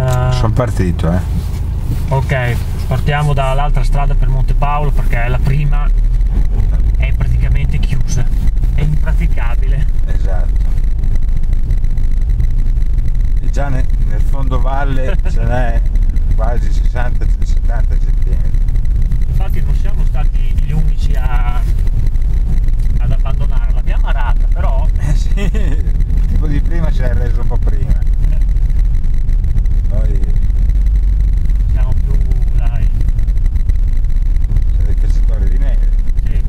Sono partito, Ok, partiamo dall'altra strada per Monte Paolo perché la prima è praticamente chiusa, è impraticabile. Esatto. E già nel fondovalle ce n'è quasi 60-70 centimetri. Infatti non siamo stati gli unici ad abbandonarla, l'abbiamo arata, però Sì, il tipo di prima si è reso un po' prima. Poi siamo più, dai, c'è dei cacciatori di neve. sì.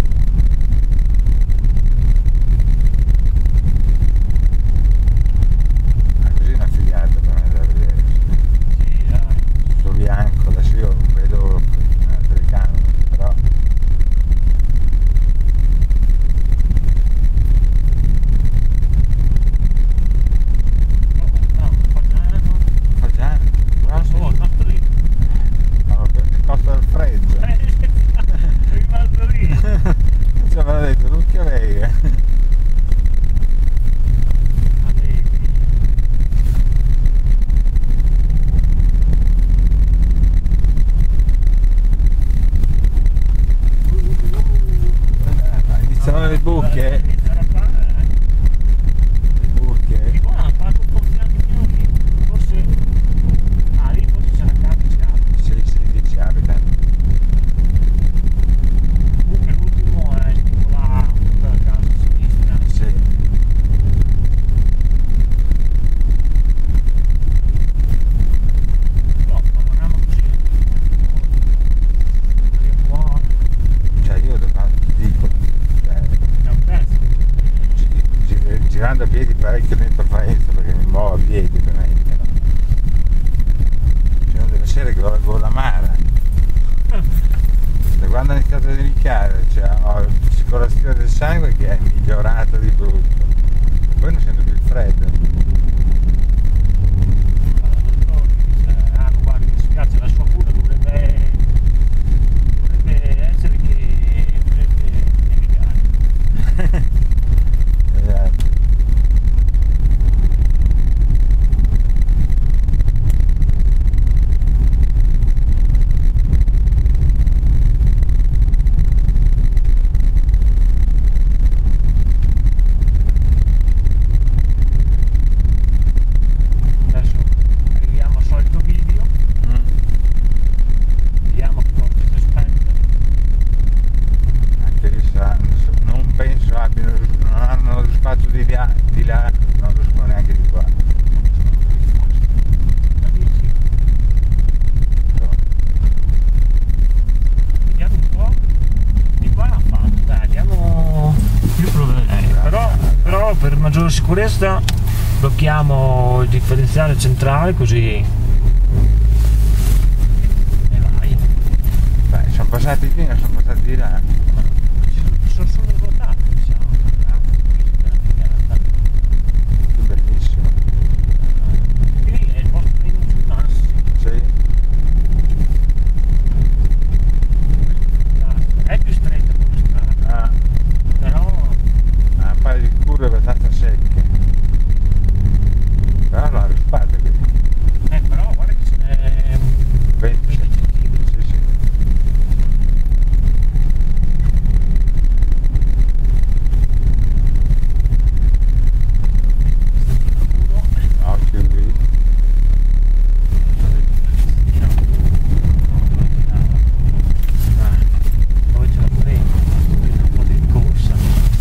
Così è una figata per me da vedere. Sì, dai. Tutto bianco, adesso io vedo una telecamera, però No, fa già, oh, è rimasto lì. costa il freddo. È rimasto lì. Ci aveva detto, non che vega. Iniziano le buche. Iniziano a fare, Le buche. di qua hanno fatto un po' di anche più lì. Forse, lì forse c'era capi. Sì, ci abita. Comunque l'ultimo è tipo la casa sinistra. Sì. No, lavoriamo così. È buono. Cioè io ti dico, È un pezzo. girando a piedi parecchio dentro Faenza perché mi muovo a piedi ovviamente, no? Ci sono delle sere che ho la gola amara. Da quando ho iniziato a nevicare, cioè, ho circolazione del sangue che è migliorata di brutto. Poi non sento più il freddo. Guarda, mi spiace, la sua cura dovrebbe essere che dovrebbe nevicare. Esatto. Adesso arriviamo al solito video, vediamo che cosa si aspetta. Anche lì non penso abbiano, non hanno lo spazio di là, non lo so neanche di qua. La bici, No. vediamo un po', di qua l'hanno fatto, dai, andiamo più però per maggiore sicurezza blocchiamo il differenziale centrale così e vai. Beh, sono passati qui, non sono passati di là. Sono solo ruotati, diciamo. Bellissimo. Lì è il vostro primo ginnasio. Sì. È più stretta come strada, però Ha un paio di curve abbastanza secche. Però non ha risparmio qui. però guarda che ce n'è 20 centimetri. Sì, sì. Occhio lì. Poi ce la prendo, un po' di corsa.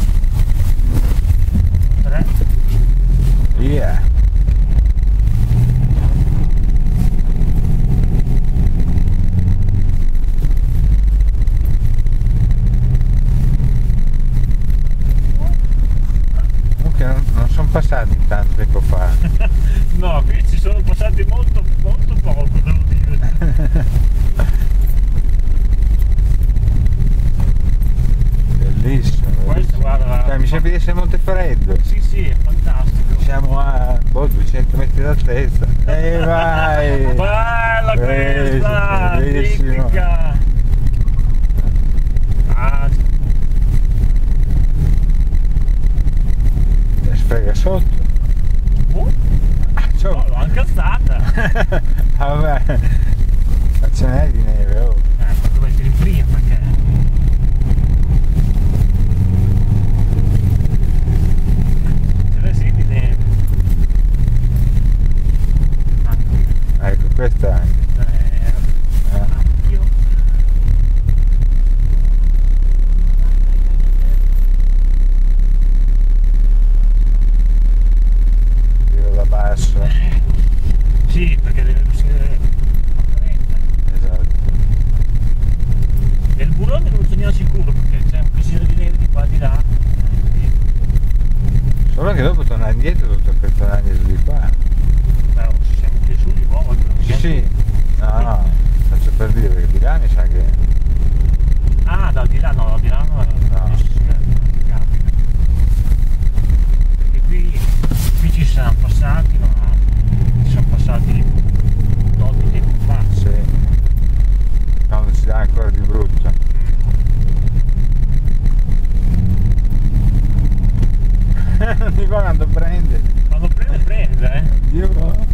3. Via. Comunque non sono passati tanto tempo fa. No, qui ci sono passati molto poco, devo dire. Bellissimo. Questo, guarda, Cioè, mi sembra di essere Montefreddo. sì, è fantastico. Siamo a 200 metri d'altezza. E vai! Bella questa, Bellissimo. tipica. Sfrega sotto. L'ho anche alzata. questa anche. Ampio. Tiro da basso. Sì, perché deve uscire a 30. Esatto. E il burrone non sono sicuro perché c'è un piscino di neve di qua di là. Solo che dopo tornare indietro tutto per tornare indietro di qua. Beh, ci siamo anche su di nuovo. Sì, sì. No, faccio per dire perché di là mi sa che. Ah, no, di là no. No. Perché qui ci siamo passati, ma ci sono passati tot di tempo fa. Sì. Quando si dà ancora di brutto. Di qua quando prende. Quando prende, Dio.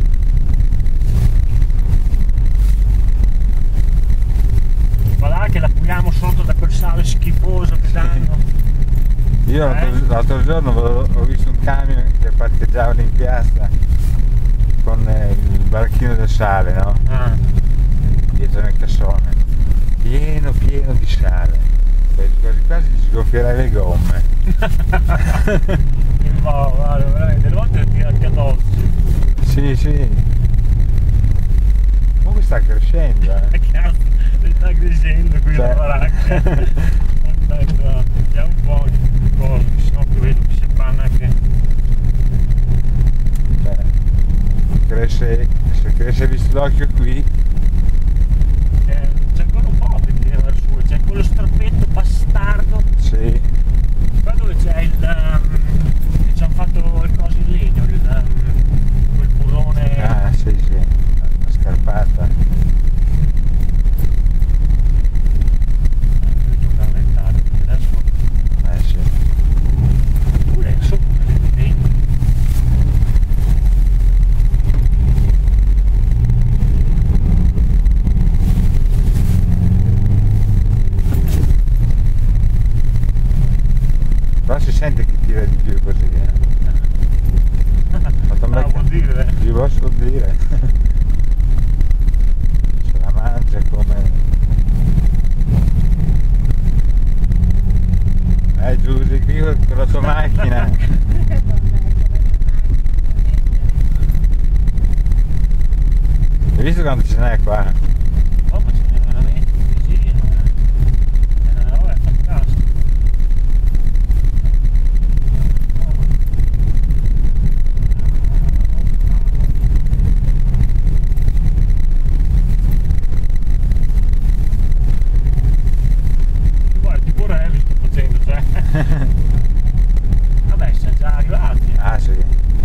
Guarda che la puliamo sotto da quel sale schifoso che danno. Io l'altro giorno ho visto un camion che parcheggiava in piazza con il barchino del sale, no? Ah. Dietro nel cassone. Pieno di sale. Quasi gli sgonfierai le gomme. No, guarda, veramente, delle volte ti anche addosso. Sì. Comunque sta crescendo, Cazzo, sta crescendo qui la baracca. Aspetta, vediamo un po' di cose, sennò qui vedo che si appanna anche. Se cresce visto l'occhio qui. C'è ancora un po' di tira su, c'è quello strappetto bastardo. Sì. Qua dove c'è il. Che ci hanno fatto le cose in legno, quel burrone. Ah, sì, la scarpata. Devo rallentare, perché adesso. Sì. Pure adesso vedi. Però si sente che tira di più così. Vuol dire. Gli posso dire. Se la mangia come. Giusi qui con la tua macchina. Hai visto quanto ce n'è qua? Oh, ma ce n'è veramente così, è una roba fantastica. Guarda, tipo Revi sto facendo, cioè. Vabbè, siamo già arrivati. Ah sì.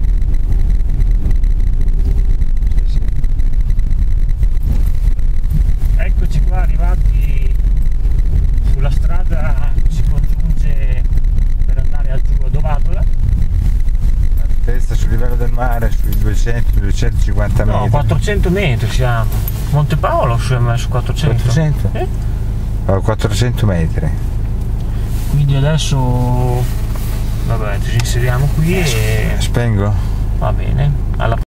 Sì. Eccoci qua arrivati sulla strada che si congiunge per andare giù a Dovatola. Testa sul livello del mare sui 200-250 metri. No, 400 metri siamo. Montepaolo siamo su 400. 400? Ho 400 metri. Quindi adesso vabbè, ci inseriamo qui e Spengo? va bene. Alla